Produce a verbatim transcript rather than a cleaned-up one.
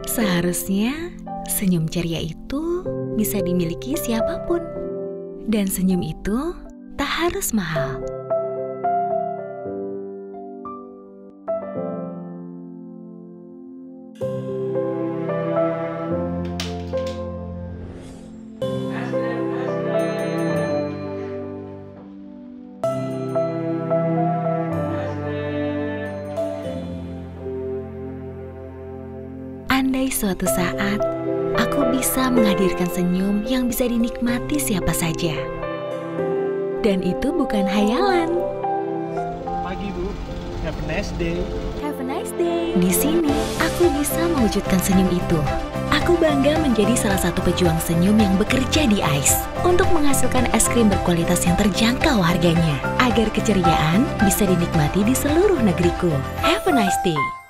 Seharusnya senyum ceria itu bisa dimiliki siapapun. Dan senyum itu tak harus mahal. Andai suatu saat aku bisa menghadirkan senyum yang bisa dinikmati siapa saja. Dan itu bukan hayalan. Pagi, Bu. Have a nice day. Have a nice day. Di sini, aku bisa mewujudkan senyum itu. Aku bangga menjadi salah satu pejuang senyum yang bekerja di Ice untuk menghasilkan es krim berkualitas yang terjangkau harganya, agar keceriaan bisa dinikmati di seluruh negeriku. Have a nice day.